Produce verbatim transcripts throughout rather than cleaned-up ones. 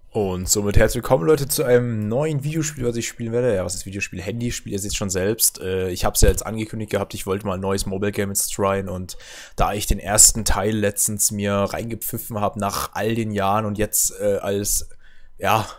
Und somit herzlich willkommen, Leute, zu einem neuen Videospiel, was ich spielen werde. Ja, was ist Videospiel? Handyspiel, ihr seht es schon selbst. Äh, ich habe es ja jetzt angekündigt gehabt, ich wollte mal ein neues Mobile Game jetzt tryen. Und da ich den ersten Teil letztens mir reingepfiffen habe, nach all den Jahren und jetzt äh, als, ja,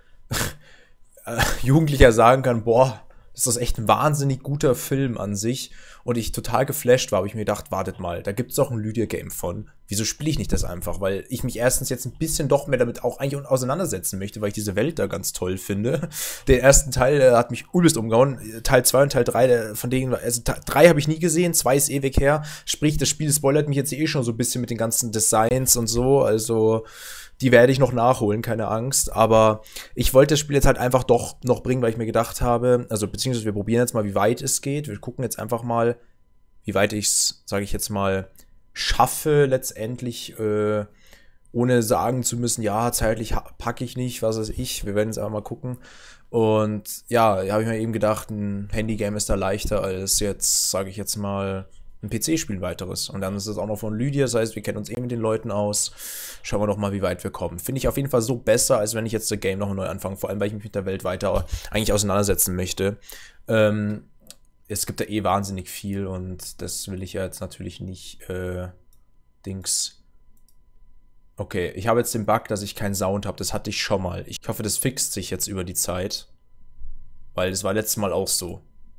äh, Jugendlicher sagen kann, boah, das ist echt ein wahnsinnig guter Film an sich. Und ich total geflasht war, habe ich mir gedacht, wartet mal, da gibt's doch ein Lydia-Game von. Wieso spiele ich nicht das einfach? Weil ich mich erstens jetzt ein bisschen doch mehr damit auch eigentlich auseinandersetzen möchte, weil ich diese Welt da ganz toll finde. Den ersten Teil der hat mich übelst umgehauen. Teil zwei und Teil drei, der, von denen, also drei habe ich nie gesehen, zwei ist ewig her. Sprich, das Spiel spoilert mich jetzt eh schon so ein bisschen mit den ganzen Designs und so. Also die werde ich noch nachholen, keine Angst. Aber ich wollte das Spiel jetzt halt einfach doch noch bringen, weil ich mir gedacht habe, also beziehungsweise wir probieren jetzt mal, wie weit es geht. Wir gucken jetzt einfach mal, wie weit ich es, sage ich jetzt mal, schaffe letztendlich, äh, ohne sagen zu müssen, ja, zeitlich packe ich nicht, was weiß ich. Wir werden jetzt einfach mal gucken. Und ja, habe ich mir eben gedacht, ein Handygame ist da leichter als jetzt, sage ich jetzt mal, ein P C-Spiel weiteres. Und dann ist es auch noch von Lydia, das heißt, wir kennen uns eh mit den Leuten aus. Schauen wir doch mal, wie weit wir kommen. Finde ich auf jeden Fall so besser, als wenn ich jetzt das Game noch neu anfange. Vor allem, weil ich mich mit der Welt weiter eigentlich auseinandersetzen möchte. Ähm, es gibt da eh wahnsinnig viel und das will ich ja jetzt natürlich nicht, äh, Dings. Okay, ich habe jetzt den Bug, dass ich keinen Sound habe. Das hatte ich schon mal. Ich hoffe, das fixt sich jetzt über die Zeit. Weil das war letztes Mal auch so.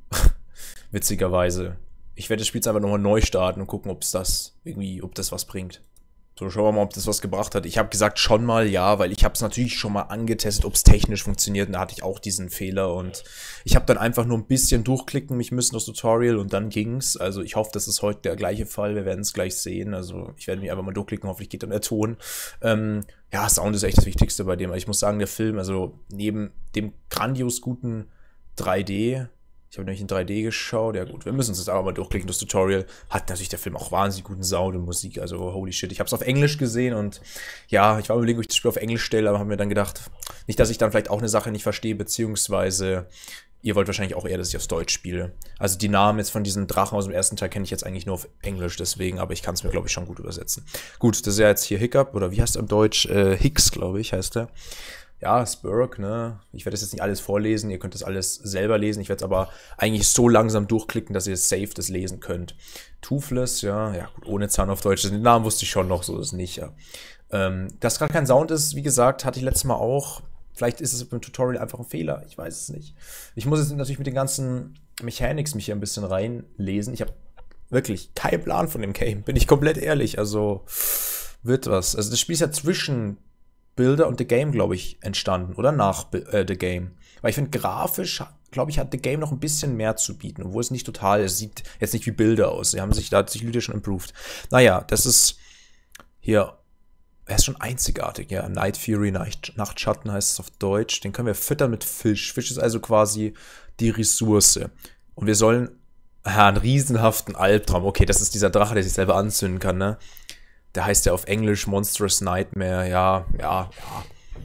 Witzigerweise. Ich werde das Spiel jetzt einfach nochmal neu starten und gucken, ob es das irgendwie, ob das was bringt. So, schauen wir mal, ob das was gebracht hat. Ich habe gesagt schon mal ja, weil ich habe es natürlich schon mal angetestet, ob es technisch funktioniert. Und da hatte ich auch diesen Fehler. Und ich habe dann einfach nur ein bisschen durchklicken mich müssen, das Tutorial, und dann ging's. Also ich hoffe, das ist heute der gleiche Fall. Wir werden es gleich sehen. Also ich werde mich einfach mal durchklicken, hoffentlich geht dann der Ton. Ähm, ja, Sound ist echt das Wichtigste bei dem. Ich muss sagen, der Film, also neben dem grandios guten drei D, ich habe nämlich in drei D geschaut. Ja gut, wir müssen uns jetzt aber mal durchklicken. Das Tutorial hat natürlich der Film auch wahnsinnig guten Sound und Musik. Also holy shit. Ich habe es auf Englisch gesehen und ja, ich war überlegen, ob ich das Spiel auf Englisch stelle, aber habe mir dann gedacht, nicht, dass ich dann vielleicht auch eine Sache nicht verstehe, beziehungsweise ihr wollt wahrscheinlich auch eher, dass ich auf Deutsch spiele. Also die Namen jetzt von diesen Drachen aus dem ersten Teil kenne ich jetzt eigentlich nur auf Englisch, deswegen, aber ich kann es mir, glaube ich, schon gut übersetzen. Gut, das ist ja jetzt hier Hiccup, oder wie heißt er im Deutsch? Äh, Hicks, glaube ich, heißt er. Ja, Spurk, ne? Ich werde das jetzt nicht alles vorlesen, ihr könnt das alles selber lesen. Ich werde es aber eigentlich so langsam durchklicken, dass ihr safe das lesen könnt. Toothless, ja, ja gut, ohne Zahn auf Deutsch. Den Namen wusste ich schon noch, so ist es nicht, ja. Ähm, dass gerade kein Sound ist, wie gesagt, hatte ich letztes Mal auch. Vielleicht ist es beim Tutorial einfach ein Fehler, ich weiß es nicht. Ich muss jetzt natürlich mit den ganzen Mechanics mich hier ein bisschen reinlesen. Ich habe wirklich keinen Plan von dem Game, bin ich komplett ehrlich. Also, wird was. Also das Spiel ist ja zwischen Builder und The Game, glaube ich, entstanden. Oder nach äh, The Game. Weil ich finde, grafisch, glaube ich, hat The Game noch ein bisschen mehr zu bieten. Obwohl es nicht total, es sieht jetzt nicht wie Bilder aus. Sie haben sich, da hat sich Lydia schon improved. Naja, das ist hier, er ist schon einzigartig, ja. Night Fury, Nacht, Nachtschatten heißt es auf Deutsch. Den können wir füttern mit Fisch. Fisch ist also quasi die Ressource. Und wir sollen, ja, einen riesenhaften Albtraum. Okay, das ist dieser Drache, der sich selber anzünden kann, ne? Der heißt ja auf Englisch Monstrous Nightmare, ja, ja, ja.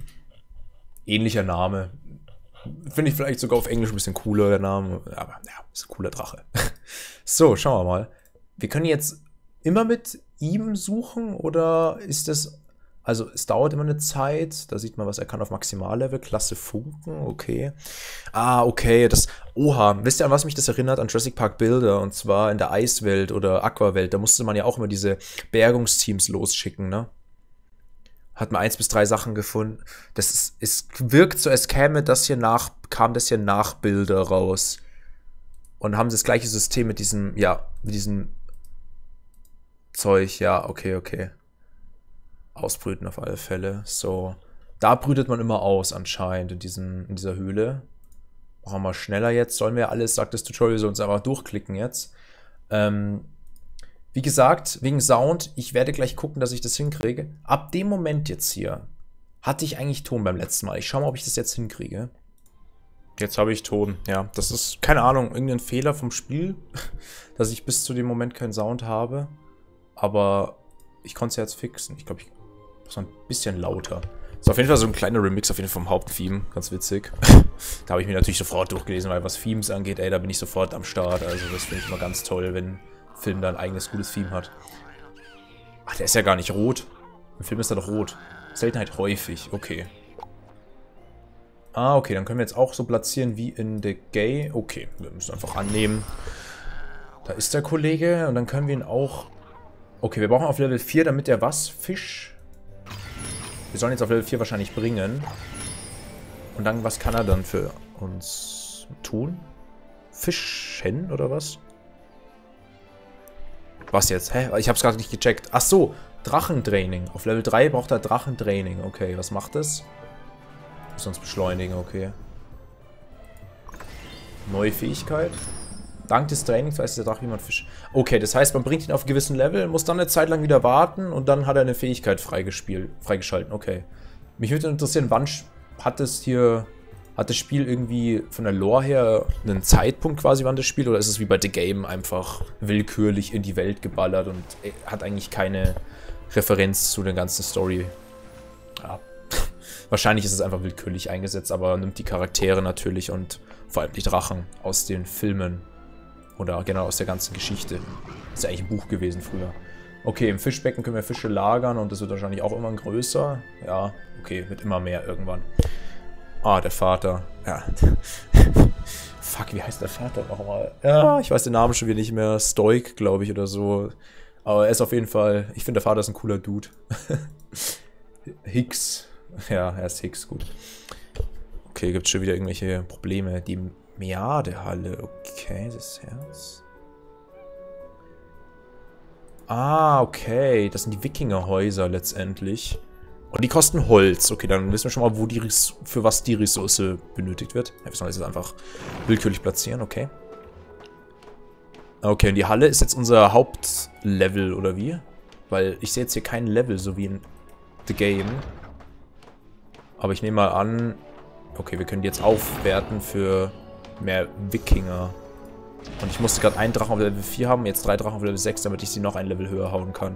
Ähnlicher Name. Finde ich vielleicht sogar auf Englisch ein bisschen cooler, der Name. Aber ja, ist ein cooler Drache. So, schauen wir mal. Wir können jetzt immer mit ihm suchen, oder ist das... Also es dauert immer eine Zeit, da sieht man, was er kann auf Maximallevel, Klasse Funken, okay. Ah, okay, das, oha, wisst ihr, an was mich das erinnert? An Jurassic Park Builder, und zwar in der Eiswelt oder Aquawelt, da musste man ja auch immer diese Bergungsteams losschicken, ne? Hat man eins bis drei Sachen gefunden. Das ist, es wirkt so, als käme das hier nach, kam das hier nach Builder raus. Und haben das gleiche System mit diesem, ja, mit diesem Zeug, ja, okay, okay. Ausbrüten auf alle Fälle. So. Da brütet man immer aus anscheinend in, diesem, in dieser Höhle. Machen wir schneller jetzt. Sollen wir alles, sagt das Tutorial, so uns einfach durchklicken jetzt. Ähm, wie gesagt, wegen Sound, ich werde gleich gucken, dass ich das hinkriege. Ab dem Moment jetzt hier hatte ich eigentlich Ton beim letzten Mal. Ich schaue mal, ob ich das jetzt hinkriege. Jetzt habe ich Ton, ja. Das ist, keine Ahnung, irgendein Fehler vom Spiel, dass ich bis zu dem Moment keinen Sound habe. Aber ich konnte es ja jetzt fixen. Ich glaube, ich muss ein bisschen lauter. Ist auf jeden Fall so ein kleiner Remix auf jeden Fall vom Haupttheme. Ganz witzig. Da habe ich mir natürlich sofort durchgelesen, weil was Themes angeht, ey, da bin ich sofort am Start. Also das finde ich immer ganz toll, wenn ein Film da ein eigenes gutes Theme hat. Ach, der ist ja gar nicht rot. Im Film ist er doch rot. Seltenheit häufig. Okay. Ah, okay, dann können wir jetzt auch so platzieren wie in The Game. Okay, wir müssen einfach annehmen. Da ist der Kollege und dann können wir ihn auch... Okay, wir brauchen auf Level vier, damit er was? Fisch? Wir sollen jetzt auf Level vier wahrscheinlich bringen. Und dann, was kann er dann für uns tun? Fischen oder was? Was jetzt? Hä? Ich hab's gerade nicht gecheckt. Ach so, Drachentraining. Auf Level drei braucht er Drachentraining. Okay, was macht das? Muss uns beschleunigen, okay. Neue Fähigkeit. Dank des Trainings weiß der Drache, wie man Fisch... Okay, das heißt, man bringt ihn auf einen gewissen Level, muss dann eine Zeit lang wieder warten und dann hat er eine Fähigkeit freigespielt, freigeschalten. Okay. Mich würde interessieren, wann hat es hier... Hat das Spiel irgendwie von der Lore her einen Zeitpunkt quasi, wann das spielt? Oder ist es wie bei The Game einfach willkürlich in die Welt geballert und hat eigentlich keine Referenz zu der ganzen Story? Ja. Wahrscheinlich ist es einfach willkürlich eingesetzt, aber nimmt die Charaktere natürlich und vor allem die Drachen aus den Filmen. Oder genau aus der ganzen Geschichte. Ist ja eigentlich ein Buch gewesen früher. Okay, im Fischbecken können wir Fische lagern und das wird wahrscheinlich auch immer größer. Ja, okay, wird immer mehr irgendwann. Ah, der Vater. Ja. Fuck, wie heißt der Vater nochmal? Ja, ich weiß den Namen schon wieder nicht mehr. Stoik, glaube ich, oder so. Aber er ist auf jeden Fall... Ich finde, der Vater ist ein cooler Dude. Hicks. Ja, er ist Hicks, gut. Okay, gibt es schon wieder irgendwelche Probleme. Die Meadehalle. Okay, das Herz. Ah, okay. Das sind die Wikingerhäuser letztendlich. Und die kosten Holz. Okay, dann wissen wir schon mal, wo die Res für was die Ressource benötigt wird. Ja, wir sollen jetzt einfach willkürlich platzieren, okay. Okay, und die Halle ist jetzt unser Hauptlevel, oder wie? Weil ich sehe jetzt hier kein Level, so wie in The Game. Aber ich nehme mal an... Okay, wir können die jetzt aufwerten für mehr Wikinger. Und ich musste gerade einen Drachen auf Level vier haben, jetzt drei Drachen auf Level sechs, damit ich sie noch ein Level höher hauen kann.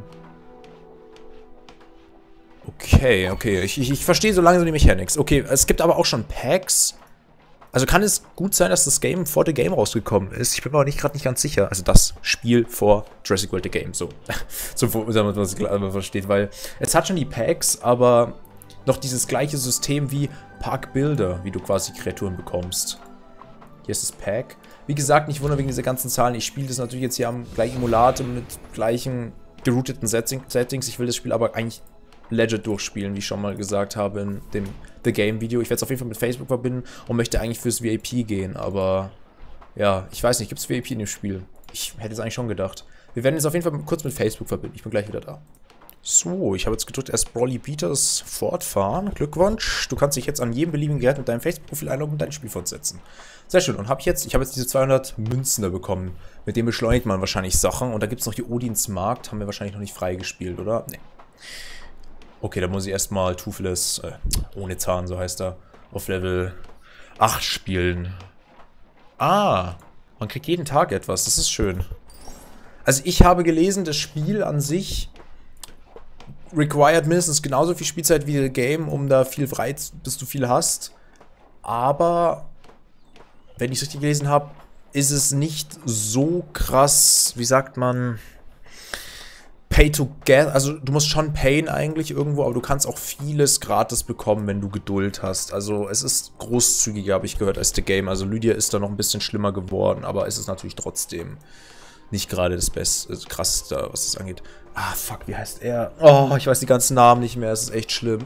Okay, okay. Ich, ich, ich verstehe so langsam die Mechanics. Okay, es gibt aber auch schon Packs. Also kann es gut sein, dass das Game vor The Game rausgekommen ist. Ich bin mir aber nicht gerade nicht ganz sicher. Also das Spiel vor Jurassic World The Game. So, so damit man es versteht. Weil es hat schon die Packs, aber noch dieses gleiche System wie Park Builder, wie du quasi Kreaturen bekommst. Hier ist das Pack. Wie gesagt, nicht wundern wegen dieser ganzen Zahlen. Ich spiele das natürlich jetzt hier am gleichen Emulator mit gleichen gerouteten Settings. Ich will das Spiel aber eigentlich legit durchspielen, wie ich schon mal gesagt habe in dem The Game Video. Ich werde es auf jeden Fall mit Facebook verbinden und möchte eigentlich fürs V I P gehen, aber ja, ich weiß nicht, gibt es V I P in dem Spiel? Ich hätte es eigentlich schon gedacht. Wir werden jetzt auf jeden Fall kurz mit Facebook verbinden. Ich bin gleich wieder da. So, ich habe jetzt gedrückt, erst Brawly Peters fortfahren. Glückwunsch. Du kannst dich jetzt an jedem beliebigen Gerät mit deinem Facebook-Profil einloggen und dein Spiel fortsetzen. Sehr schön. Und habe ich jetzt, ich habe jetzt diese zweihundert Münzen da bekommen. Mit denen beschleunigt man wahrscheinlich Sachen. Und da gibt es noch die Odins Markt. Haben wir wahrscheinlich noch nicht freigespielt, oder? Nee. Okay, da muss ich erstmal Toothless, äh, ohne Zahn, so heißt er, auf Level acht spielen. Ah, man kriegt jeden Tag etwas. Das ist schön. Also ich habe gelesen, das Spiel an sich required mindestens genauso viel Spielzeit wie The Game, um da viel frei, bis du viel hast. Aber, wenn ich es richtig gelesen habe, ist es nicht so krass, wie sagt man, Pay to get. Also du musst schon payen eigentlich irgendwo, aber du kannst auch vieles gratis bekommen, wenn du Geduld hast. Also es ist großzügiger, habe ich gehört, als The Game. Also Lydia ist da noch ein bisschen schlimmer geworden, aber es ist natürlich trotzdem nicht gerade das Beste, das Krasseste, was das angeht. Ah, fuck, wie heißt er? Oh, ich weiß die ganzen Namen nicht mehr, es ist echt schlimm.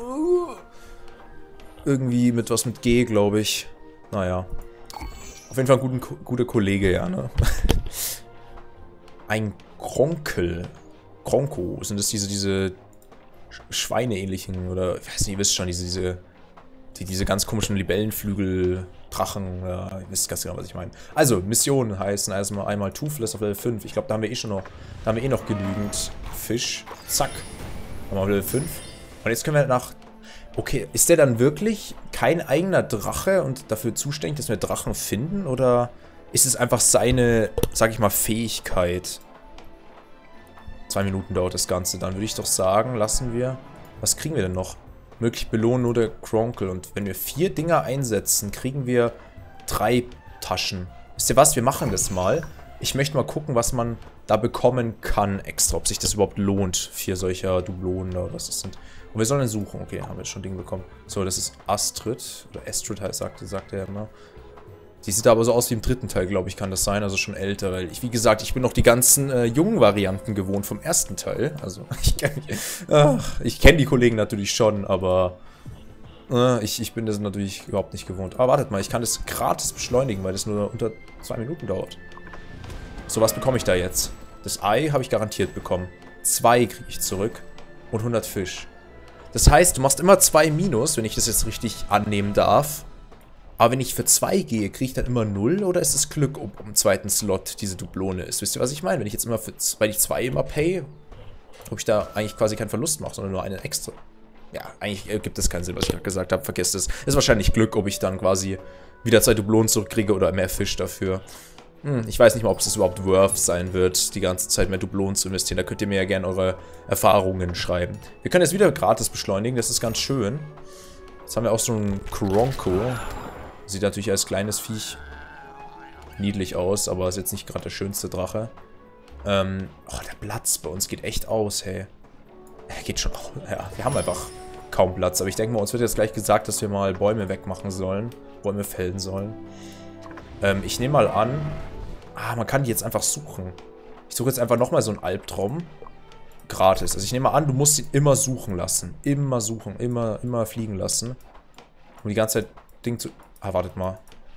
Irgendwie mit was mit G, glaube ich. Naja. Auf jeden Fall ein guter, guter Kollege, ja, ne? Ein Kronkel. Kronko. Sind das diese, diese Schweineähnlichen, oder, ich weiß nicht, ihr wisst schon, diese, diese, die, diese ganz komischen Libellenflügel, Drachen, ja, ihr wisst ganz genau, was ich meine. Also, Missionen heißen erstmal einmal Toothless auf Level fünf. Ich glaube, da haben wir eh schon noch, da haben wir eh noch genügend Fisch. Zack. Haben wir auf Level fünf. Und jetzt können wir nach... Okay, ist der dann wirklich kein eigener Drache und dafür zuständig, dass wir Drachen finden? Oder ist es einfach seine, sag ich mal, Fähigkeit? Zwei Minuten dauert das Ganze. Dann würde ich doch sagen, lassen wir... Was kriegen wir denn noch? Möglich belohnen nur der Kronkel. Und wenn wir vier Dinger einsetzen, kriegen wir drei Taschen. Wisst ihr was? Wir machen das mal. Ich möchte mal gucken, was man da bekommen kann extra. Ob sich das überhaupt lohnt, vier solcher Dublonen oder was das sind. Und wir sollen dann suchen. Okay, haben wir jetzt schon Dinge bekommen. So, das ist Astrid. Oder Astrid heißt, sagte, sagte er immer. Die sieht aber so aus wie im dritten Teil, glaube ich, kann das sein. Also schon älter. Weil ich, wie gesagt, ich bin noch die ganzen äh, jungen Varianten gewohnt vom ersten Teil. Also, ich kenne ich kenn die Kollegen natürlich schon, aber äh, ich, ich bin das natürlich überhaupt nicht gewohnt. Aber wartet mal, ich kann das gratis beschleunigen, weil das nur unter zwei Minuten dauert. So, was bekomme ich da jetzt? Das Ei habe ich garantiert bekommen. Zwei kriege ich zurück. Und hundert Fisch. Das heißt, du machst immer zwei Minus, wenn ich das jetzt richtig annehmen darf. Aber wenn ich für zwei gehe, kriege ich dann immer null? Oder ist es Glück, ob im zweiten Slot diese Dublone ist? Wisst ihr, was ich meine? Wenn ich jetzt immer für, weil ich zwei immer pay, ob ich da eigentlich quasi keinen Verlust mache, sondern nur einen extra. Ja, eigentlich gibt es keinen Sinn, was ich gerade gesagt habe. Vergesst es. Ist wahrscheinlich Glück, ob ich dann quasi wieder zwei Dublonen zurückkriege oder mehr Fisch dafür. Hm, ich weiß nicht mal, ob es überhaupt worth sein wird, die ganze Zeit mehr Dublonen zu investieren. Da könnt ihr mir ja gerne eure Erfahrungen schreiben. Wir können jetzt wieder gratis beschleunigen, das ist ganz schön. Jetzt haben wir auch so einen Kronko. Sieht natürlich als kleines Viech niedlich aus, aber ist jetzt nicht gerade der schönste Drache. Ähm, oh, der Platz bei uns geht echt aus, hey. Er geht schon, oh, ja, wir haben einfach kaum Platz. Aber ich denke mal, uns wird jetzt gleich gesagt, dass wir mal Bäume wegmachen sollen. Bäume fällen sollen. Ähm, ich nehme mal an... Ah, man kann die jetzt einfach suchen. Ich suche jetzt einfach nochmal so einen Albtraum. Gratis. Also ich nehme mal an, du musst ihn immer suchen lassen. Immer suchen. Immer, immer fliegen lassen. Um die ganze Zeit Ding zu... Ah, wartet mal.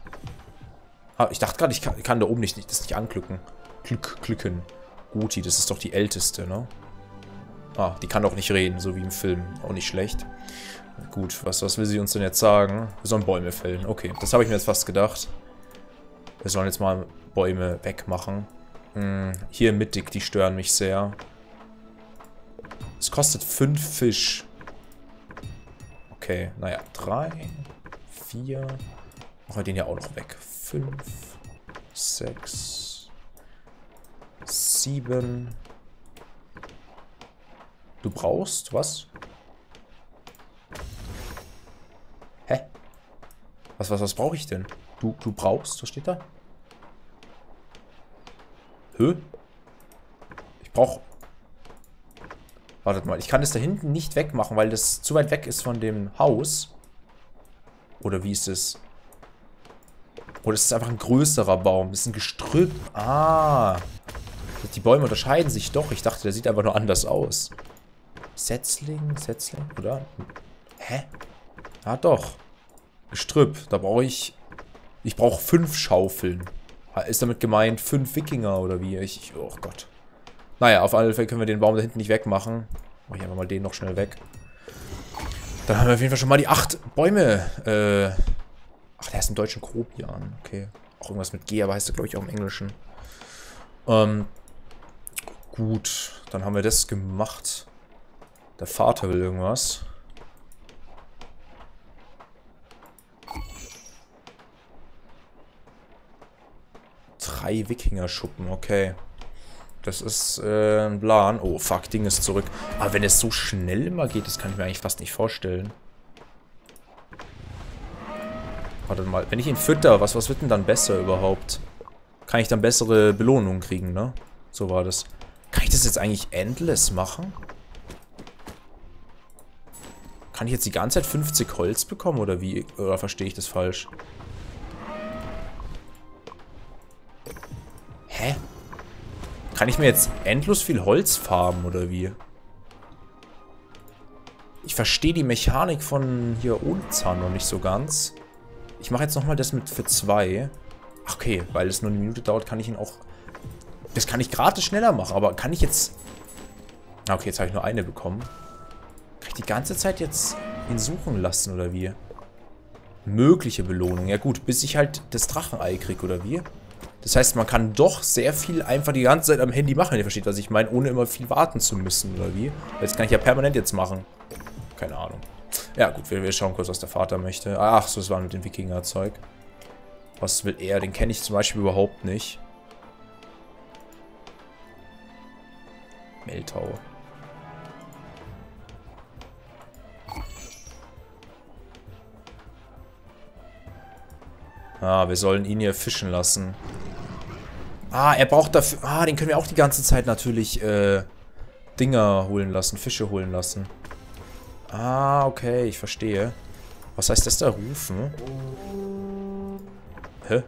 Ah, ich dachte gerade, ich kann, ich kann da oben nicht, das nicht anklicken. Glück, klicken. Guti, das ist doch die älteste, ne? Ah, die kann doch nicht reden, so wie im Film. Auch nicht schlecht. Gut, was, was will sie uns denn jetzt sagen? Wir sollen Bäume fällen. Okay, das habe ich mir jetzt fast gedacht. Wir sollen jetzt mal Bäume wegmachen. Hm, hier mittig, die stören mich sehr. Es kostet fünf Fisch. Okay, naja, drei, vier. Machen wir den ja auch noch weg. Fünf, sechs, sieben. Du brauchst was? Hä? Was, was, was brauche ich denn? Du, du brauchst, was steht da? Hä? Ich brauche... Wartet mal, ich kann das da hinten nicht wegmachen, weil das zu weit weg ist von dem Haus. Oder wie ist es? Oder ist es einfach ein größerer Baum? Das ist ein Gestrüpp. Ah. Die Bäume unterscheiden sich doch. Ich dachte, der sieht einfach nur anders aus. Setzling, Setzling, oder? Hä? Ah, doch. Gestrüpp. Da brauche ich... Ich brauche fünf Schaufeln. Ist damit gemeint fünf Wikinger oder wie? Ich, oh Gott. Naja, auf alle Fälle können wir den Baum da hinten nicht wegmachen. Mach ich einfach mal den noch schnell weg. Dann haben wir auf jeden Fall schon mal die acht Bäume. Äh, ach, der ist im deutschen Grobian. Okay. Auch irgendwas mit G, aber heißt er, glaube ich, auch im Englischen. Ähm, gut. Dann haben wir das gemacht. Der Vater will irgendwas. Drei Wikinger-Schuppen, okay. Das ist äh, ein Plan. Oh, fuck, Ding ist zurück. Aber wenn es so schnell immer geht, das kann ich mir eigentlich fast nicht vorstellen. Warte mal, wenn ich ihn fütter, was, was wird denn dann besser überhaupt? Kann ich dann bessere Belohnungen kriegen, ne? So war das. Kann ich das jetzt eigentlich endless machen? Kann ich jetzt die ganze Zeit fünfzig Holz bekommen, oder wie? Oder verstehe ich das falsch? Hä? Kann ich mir jetzt endlos viel Holz farmen, oder wie? Ich verstehe die Mechanik von hier ohne Zahn noch nicht so ganz. Ich mache jetzt nochmal das mit für zwei. Ach, okay, weil es nur eine Minute dauert, kann ich ihn auch... Das kann ich gratis schneller machen, aber kann ich jetzt... Okay, jetzt habe ich nur eine bekommen. Kann ich die ganze Zeit jetzt ihn suchen lassen, oder wie? Mögliche Belohnung. Ja gut, bis ich halt das Drachenei kriege, oder wie? Das heißt, man kann doch sehr viel einfach die ganze Zeit am Handy machen, ihr versteht, was ich meine, ohne immer viel warten zu müssen, oder wie? Das kann ich ja permanent jetzt machen. Keine Ahnung. Ja gut, wir, wir schauen kurz, was der Vater möchte. Ach so, das war mit dem Wikinger-Zeug. Was will er? Den kenne ich zum Beispiel überhaupt nicht. Meltau. Ah, wir sollen ihn hier fischen lassen. Ah, er braucht dafür... Ah, den können wir auch die ganze Zeit natürlich, äh, Dinger holen lassen, Fische holen lassen. Ah, okay, ich verstehe. Was heißt das da, rufen? Hä?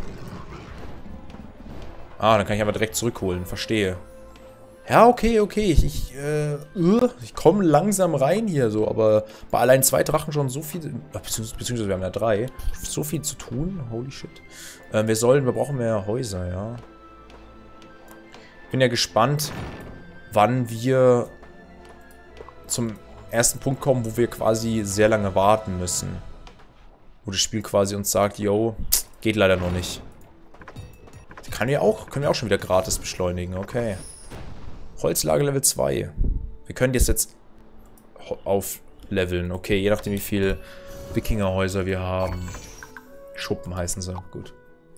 Ah, dann kann ich aber direkt zurückholen, verstehe. Ja, okay, okay, ich, ich, äh, ich komme langsam rein hier so, aber bei allein zwei Drachen schon so viel, beziehungsweise, beziehungsweise wir haben ja drei, so viel zu tun, holy shit. Äh, wir sollen, wir brauchen mehr Häuser, ja. Bin ja gespannt, wann wir zum ersten Punkt kommen, wo wir quasi sehr lange warten müssen. Wo das Spiel quasi uns sagt, yo, geht leider noch nicht. Kann ja auch, können wir auch schon wieder gratis beschleunigen, okay. Holzlager Level zwei. Wir können das jetzt aufleveln. Okay, je nachdem wie viel Wikingerhäuser wir haben. Schuppen heißen sie. Gut.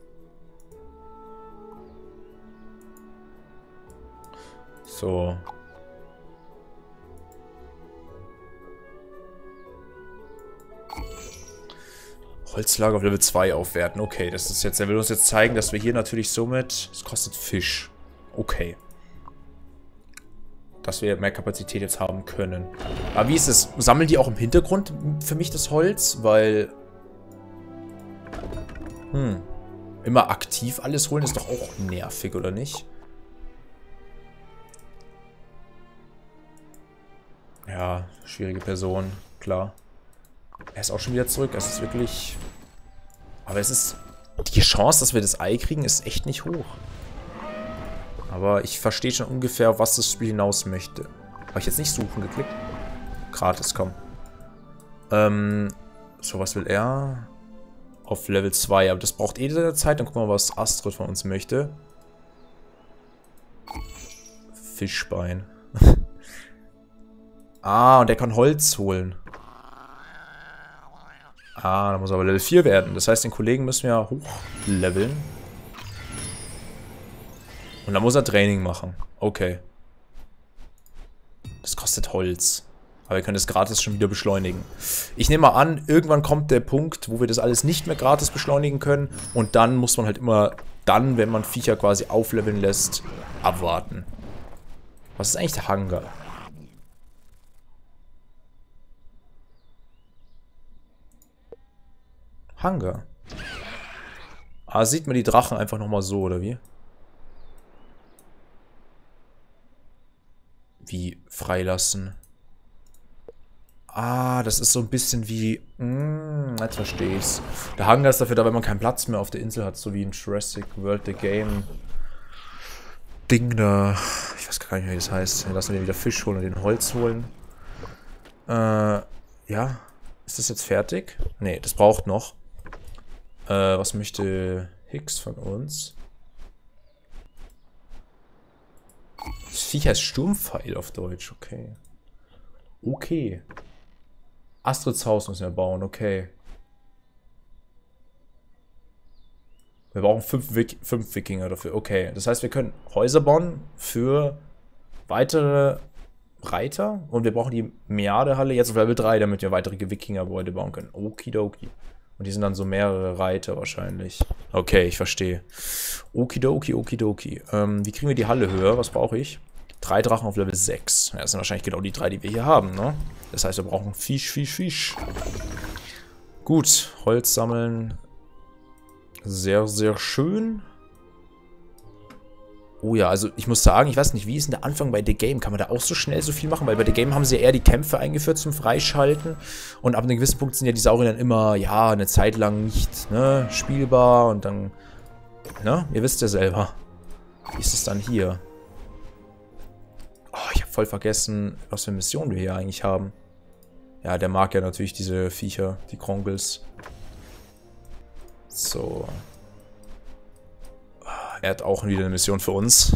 So. Holzlager auf Level zwei aufwerten. Okay, das ist jetzt, er will uns jetzt zeigen, dass wir hier natürlich somit, es kostet Fisch. Okay. Dass wir mehr Kapazität jetzt haben können. Aber wie ist es? Sammeln die auch im Hintergrund für mich das Holz? Weil... Hm. Immer aktiv alles holen ist doch auch nervig, oder nicht? Ja, schwierige Person, klar. Er ist auch schon wieder zurück. Es ist wirklich... Aber es ist... Die Chance, dass wir das Ei kriegen, ist echt nicht hoch. Aber ich verstehe schon ungefähr, was das Spiel hinaus möchte. Habe ich jetzt nicht suchen geklickt? Gratis, komm. Ähm, so, was will er? Auf Level zwei, aber das braucht eh seine Zeit. Dann gucken wir mal, was Astrid von uns möchte. Fischbein. Ah, und der kann Holz holen. Ah, da muss er aber Level vier werden. Das heißt, den Kollegen müssen wir hochleveln. Und dann muss er Training machen. Okay. Das kostet Holz. Aber wir können das gratis schon wieder beschleunigen. Ich nehme mal an, irgendwann kommt der Punkt, wo wir das alles nicht mehr gratis beschleunigen können. Und dann muss man halt immer dann, wenn man Viecher quasi aufleveln lässt, abwarten. Was ist eigentlich der Hunger? Hunger. Ah, sieht man die Drachen einfach nochmal so, oder wie? Wie freilassen. Ah, das ist so ein bisschen wie... Mh, jetzt verstehe ich's. Der Hunger ist dafür da, wenn man keinen Platz mehr auf der Insel hat, so wie in Jurassic World The Game. Ding da. Ich weiß gar nicht, wie das heißt. Dann lassen wir den wieder Fisch holen und den Holz holen. Äh, ja. Ist das jetzt fertig? Nee, das braucht noch. Äh, was möchte Hicks von uns? Das Viech heißt Sturmpfeil auf Deutsch, okay. Okay. Astrids Haus müssen wir bauen, okay. Wir brauchen fünf, Wik fünf Wikinger dafür, okay. Das heißt, wir können Häuser bauen für weitere Reiter. Und wir brauchen die Meadehalle jetzt auf Level drei, damit wir weitere Wikingergebäude bauen können. Okidoki. Und die sind dann so mehrere Reiter wahrscheinlich. Okay, ich verstehe. Okidoki, okidoki. Ähm, wie kriegen wir die Halle höher? Was brauche ich? Drei Drachen auf Level sechs. Ja, das sind wahrscheinlich genau die drei, die wir hier haben, ne? Das heißt, wir brauchen Fisch, Fisch, Fisch. Gut, Holz sammeln. Sehr, sehr schön. Oh ja, also ich muss sagen, ich weiß nicht, wie ist denn der Anfang bei The Game? Kann man da auch so schnell so viel machen? Weil bei The Game haben sie ja eher die Kämpfe eingeführt zum Freischalten. Und ab einem gewissen Punkt sind ja die Saurier dann immer, ja, eine Zeit lang nicht, ne, spielbar. Und dann, ne, ihr wisst ja selber. Wie ist es dann hier? Oh, ich habe voll vergessen, was für Missionen wir hier eigentlich haben. Ja, der mag ja natürlich diese Viecher, die Kronkels. So. Er hat auch wieder eine Mission für uns.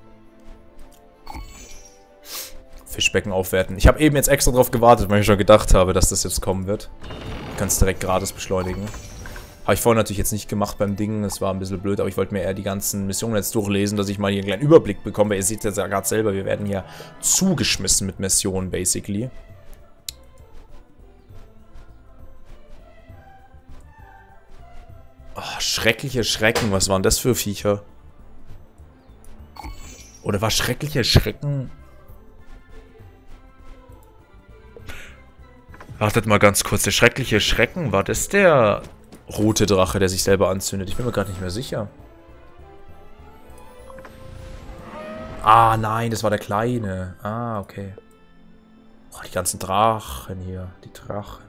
Fischbecken aufwerten. Ich habe eben jetzt extra drauf gewartet, weil ich schon gedacht habe, dass das jetzt kommen wird. Ich kann es direkt gratis beschleunigen. Habe ich vorhin natürlich jetzt nicht gemacht beim Ding. Das war ein bisschen blöd, aber ich wollte mir eher die ganzen Missionen jetzt durchlesen, dass ich mal hier einen kleinen Überblick bekomme. Weil ihr seht jetzt ja gerade selber, wir werden hier zugeschmissen mit Missionen, basically. Oh, schreckliche Schrecken. Was waren das für Viecher? Oder war schrecklicher Schrecken... Wartet mal ganz kurz, der schreckliche Schrecken, war das der rote Drache, der sich selber anzündet? Ich bin mir gerade nicht mehr sicher. Ah, nein, das war der kleine. Ah, okay. Oh, die ganzen Drachen hier. Die Drachen.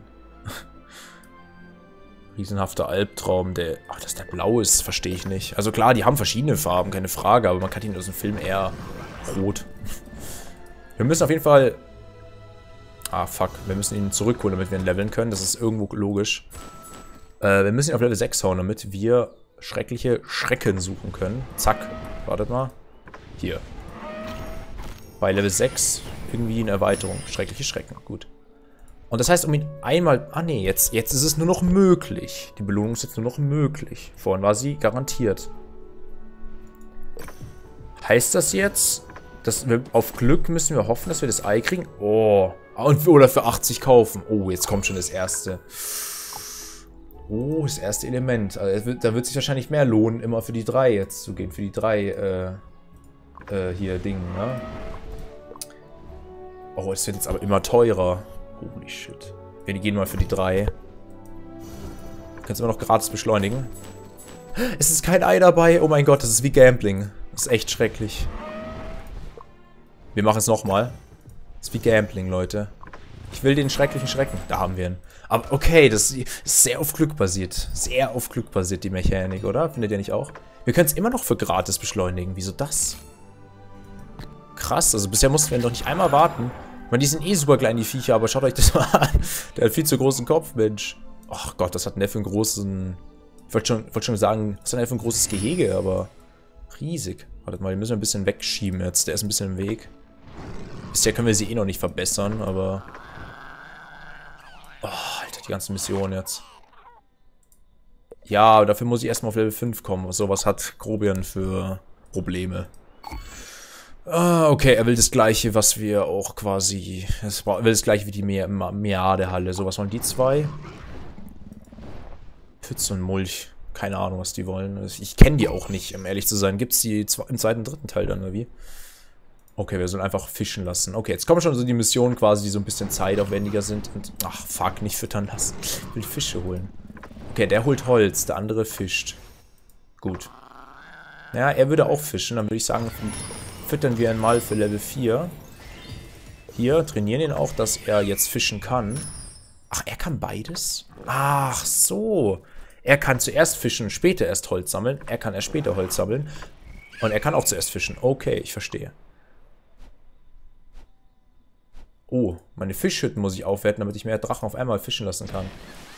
Riesenhafter Albtraum. Der, ach, dass der blau ist, verstehe ich nicht. Also klar, die haben verschiedene Farben, keine Frage. Aber man kann ihn aus dem Film eher rot. Wir müssen auf jeden Fall... Ah, fuck. Wir müssen ihn zurückholen, damit wir ihn leveln können. Das ist irgendwo logisch. Äh, wir müssen ihn auf Level sechs hauen, damit wir schreckliche Schrecken suchen können. Zack. Wartet mal. Hier. Bei Level sechs irgendwie eine Erweiterung. Schreckliche Schrecken. Gut. Und das heißt, um ihn einmal... Ah, nee, jetzt, jetzt ist es nur noch möglich. Die Belohnung ist jetzt nur noch möglich. Vorhin war sie garantiert. Heißt das jetzt, dass wir auf Glück müssen wir hoffen, dass wir das Ei kriegen? Oh. Und, oder für achtzig kaufen. Oh, jetzt kommt schon das erste. Oh, das erste Element. Also, wird, da wird sich wahrscheinlich mehr lohnen, immer für die drei jetzt zu gehen. Für die drei, äh, äh, hier Dinge, ne? Oh, es wird jetzt aber immer teurer. Holy shit. Wir gehen mal für die drei. Kannst du immer noch gratis beschleunigen. Es ist kein Ei dabei. Oh mein Gott, das ist wie Gambling. Das ist echt schrecklich. Wir machen es nochmal. Das ist wie Gambling, Leute. Ich will den schrecklichen Schrecken. Da haben wir ihn. Aber okay, das ist sehr auf Glück basiert. Sehr auf Glück basiert, die Mechanik, oder? Findet ihr nicht auch? Wir können es immer noch für gratis beschleunigen. Wieso das? Krass, also bisher mussten wir noch nicht einmal warten. Ich meine, die sind eh super klein, die Viecher, aber schaut euch das mal an. Der hat viel zu großen Kopf, Mensch. Ach Gott, das hat einen für einen großen... Ich wollte schon, wollte schon sagen, das hat einen für ein großes Gehege, aber riesig. Wartet mal, den müssen wir ein bisschen wegschieben jetzt. Der ist ein bisschen im Weg. Bisher können wir sie eh noch nicht verbessern, aber... Oh, Alter, die ganze Mission jetzt. Ja, aber dafür muss ich erstmal auf Level fünf kommen. Sowas hat Grobian für Probleme. Ah, okay, er will das gleiche, was wir auch quasi... Er will das gleiche wie die Meade-Halle. So, was wollen die zwei? Pfütze und Mulch. Keine Ahnung, was die wollen. Ich kenne die auch nicht, um ehrlich zu sein. Gibt es die im zweiten, dritten Teil dann, oder wie? Okay, wir sollen einfach fischen lassen. Okay, jetzt kommen schon so die Missionen quasi, die so ein bisschen zeitaufwendiger sind. Und, ach, fuck, nicht füttern lassen. Ich will Fische holen. Okay, der holt Holz, der andere fischt. Gut. Ja, er würde auch fischen. Dann würde ich sagen, füttern wir ihn mal für Level vier. Hier, trainieren ihn auch, dass er jetzt fischen kann. Ach, er kann beides? Ach so. Er kann zuerst fischen, später erst Holz sammeln. Er kann erst später Holz sammeln. Und er kann auch zuerst fischen. Okay, ich verstehe. Oh, meine Fischhütten muss ich aufwerten, damit ich mehr Drachen auf einmal fischen lassen kann.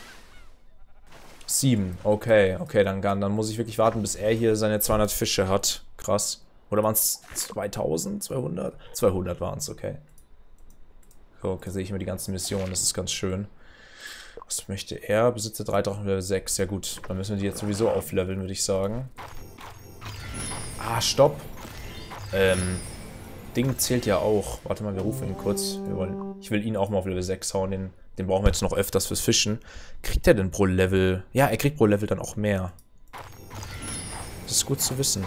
Sieben. Okay, okay, dann, dann muss ich wirklich warten, bis er hier seine zweihundert Fische hat. Krass. Oder waren es zweitausend? zweihundert? zweihundert waren es, okay. So, okay, sehe ich mir die ganzen Missionen, das ist ganz schön. Was möchte er? Besitze drei Drachen Level sechs. Ja gut, dann müssen wir die jetzt sowieso aufleveln, würde ich sagen. Ah, stopp. Ähm, Ding zählt ja auch. Warte mal, wir rufen ihn kurz. Wir wollen, ich will ihn auch mal auf Level sechs hauen. Den, den brauchen wir jetzt noch öfters fürs Fischen. Kriegt er denn pro Level? Ja, er kriegt pro Level dann auch mehr. Das ist gut zu wissen.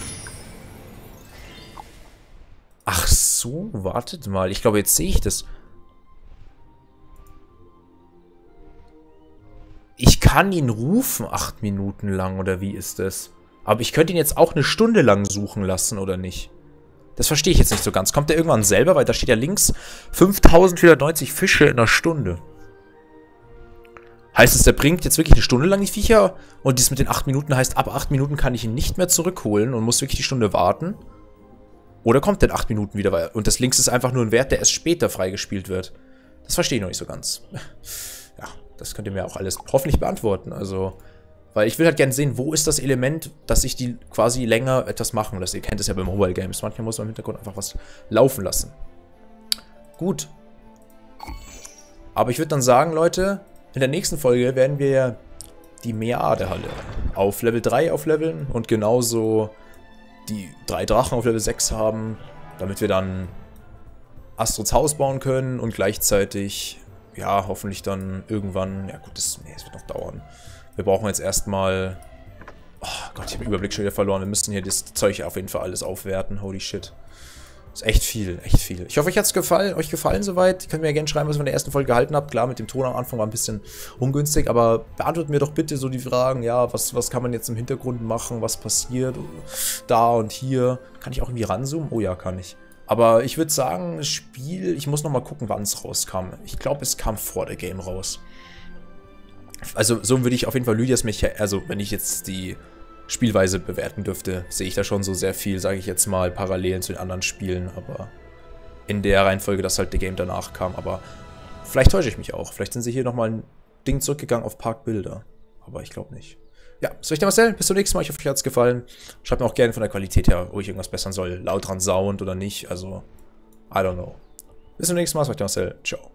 Ach so, wartet mal. Ich glaube, jetzt sehe ich das. Ich kann ihn rufen acht Minuten lang, oder wie ist das? Aber ich könnte ihn jetzt auch eine Stunde lang suchen lassen, oder nicht? Das verstehe ich jetzt nicht so ganz. Kommt der irgendwann selber? Weil da steht ja links fünftausendvierhundertneunzig Fische in einer Stunde. Heißt es, der bringt jetzt wirklich eine Stunde lang die Viecher? Und dies mit den acht Minuten heißt, ab acht Minuten kann ich ihn nicht mehr zurückholen und muss wirklich die Stunde warten? Oder kommt der in acht Minuten wieder? Und das links ist einfach nur ein Wert, der erst später freigespielt wird. Das verstehe ich noch nicht so ganz. Ja, das könnt ihr mir auch alles hoffentlich beantworten. Also... Weil ich will halt gerne sehen, wo ist das Element, dass ich die quasi länger etwas machen lasse. Ihr kennt es ja bei Mobile Games. Manchmal muss man im Hintergrund einfach was laufen lassen. Gut. Aber ich würde dann sagen, Leute, in der nächsten Folge werden wir die Meade-Halle auf Level drei aufleveln und genauso die drei Drachen auf Level sechs haben, damit wir dann Astrids Haus bauen können und gleichzeitig, ja, hoffentlich dann irgendwann, ja gut, das, nee, das wird noch dauern. Wir brauchen jetzt erstmal... Oh Gott, ich habe den Überblick schon wieder verloren. Wir müssen hier das Zeug auf jeden Fall alles aufwerten. Holy shit. Das ist echt viel, echt viel. Ich hoffe, euch hat es gefallen, euch gefallen soweit. Ihr könnt mir ja gerne schreiben, was ihr von der ersten Folge gehalten habt. Klar, mit dem Ton am Anfang war ein bisschen ungünstig, aber beantwortet mir doch bitte so die Fragen, ja, was, was kann man jetzt im Hintergrund machen, was passiert da und hier. Kann ich auch irgendwie ranzoomen? Oh ja, kann ich. Aber ich würde sagen, das Spiel, ich muss nochmal gucken, wann es rauskam. Ich glaube, es kam vor der Game raus. Also so würde ich auf jeden Fall Lydias Mechanik, also wenn ich jetzt die Spielweise bewerten dürfte, sehe ich da schon so sehr viel, sage ich jetzt mal, Parallelen zu den anderen Spielen, aber in der Reihenfolge, dass halt der Game danach kam, aber vielleicht täusche ich mich auch. Vielleicht sind sie hier nochmal ein Ding zurückgegangen auf Parkbilder, aber ich glaube nicht. Ja, soll ich der Marcel? Bis zum nächsten Mal. Ich hoffe, euch hat es gefallen. Schreibt mir auch gerne von der Qualität her, wo ich irgendwas bessern soll. Laut dran Sound oder nicht, also I don't know. Bis zum nächsten Mal. Das war der Marcel. Ciao.